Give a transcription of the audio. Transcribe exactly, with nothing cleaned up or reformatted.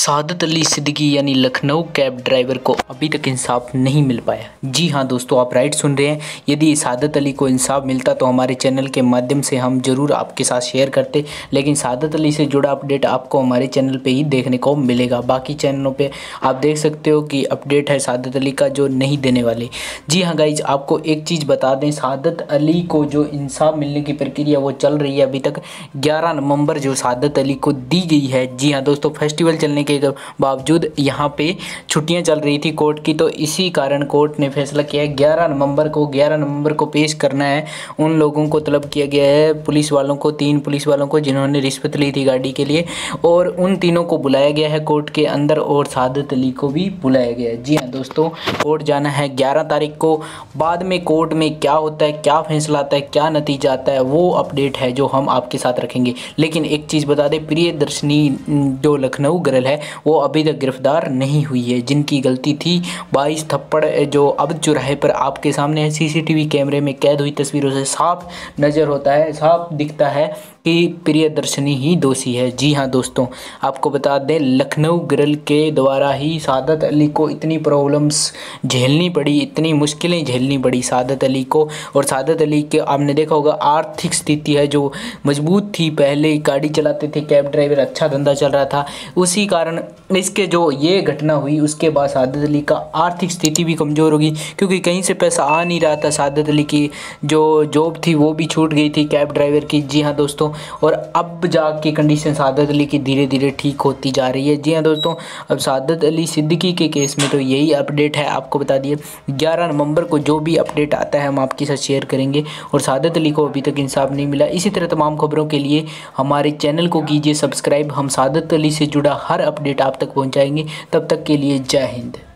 सादत अली सिद्दीकी यानी Lucknow cab driver को अभी तक इंसाफ नहीं मिल पाया। जी हाँ दोस्तों, आप राइट सुन रहे हैं। यदि सादत अली को इंसाफ मिलता तो हमारे चैनल के माध्यम से हम ज़रूर आपके साथ शेयर करते, लेकिन सादत अली से जुड़ा अपडेट आपको हमारे चैनल पे ही देखने को मिलेगा। बाकी चैनलों पे आप देख सकते हो कि अपडेट है सादत अली का जो नहीं देने वाले। जी हाँ गाइज, आपको एक चीज़ बता दें, सादत अली को जो इंसाफ मिलने की प्रक्रिया वो चल रही है। अभी तक ग्यारह नवंबर जो सादत अली को दी गई है। जी हाँ दोस्तों, फेस्टिवल चलने के बावजूद यहाँ पे छुट्टियां चल रही थी कोर्ट की, तो इसी कारण कोर्ट ने फैसला किया है ग्यारह नवंबर को ग्यारह नवंबर को पेश करना है। उन लोगों को तलब किया गया है, पुलिस वालों को, तीन पुलिस वालों को जिन्होंने रिश्वत ली थी गाड़ी के लिए, और उन तीनों को बुलाया गया है कोर्ट के अंदर, और सादत अली को भी बुलाया गया है। जी हाँ दोस्तों, कोर्ट जाना है ग्यारह तारीख को। बाद में कोर्ट में क्या होता है, क्या फैसला आता है, क्या नतीजा आता है, वो अपडेट है जो हम आपके साथ रखेंगे। लेकिन एक चीज़ बता दें, प्रियदर्शनी जो लखनऊ गर्ल है वो अभी तक गिरफ्तार नहीं हुई है। जिनकी गलती थी बाईस थप्पड़ जो अब चौराहे पर आपके सामने है, सीसीटीवी कैमरे में कैद हुई तस्वीरों से साफ नज़र होता है, साफ दिखता है कि प्रियदर्शनी ही दोषी है। जी हाँ दोस्तों, आपको बता दें, लखनऊ गर्ल के द्वारा ही सादत अली को इतनी प्रॉब्लम्स झेलनी पड़ी, इतनी मुश्किलें झेलनी पड़ी सादत अली को। और सादत अली के आपने देखा होगा आर्थिक स्थिति है जो मजबूत थी, पहले गाड़ी चलाते थे, कैब ड्राइवर, अच्छा धंधा चल रहा था। उसी कारण इसके जो ये घटना हुई उसके बाद सादत अली का आर्थिक स्थिति भी कमज़ोर होगी, क्योंकि कहीं से पैसा आ नहीं रहा था। सादत अली की जो जॉब थी वो भी छूट गई थी कैब ड्राइवर की। जी हाँ दोस्तों, और अब जाके कंडीशन सादत अली की धीरे धीरे ठीक होती जा रही है। जी हाँ दोस्तों, अब सादत अली सिद्दीकी के केस में तो यही अपडेट है। आपको बता दिए ग्यारह नवंबर को जो भी अपडेट आता है हम आपके साथ शेयर करेंगे। और सादत अली को अभी तक इंसाफ नहीं मिला। इसी तरह तमाम खबरों के लिए हमारे चैनल को कीजिए सब्सक्राइब। हम सादत अली से जुड़ा हर अपडेट आप तक पहुँचाएंगे। तब तक के लिए जय हिंद।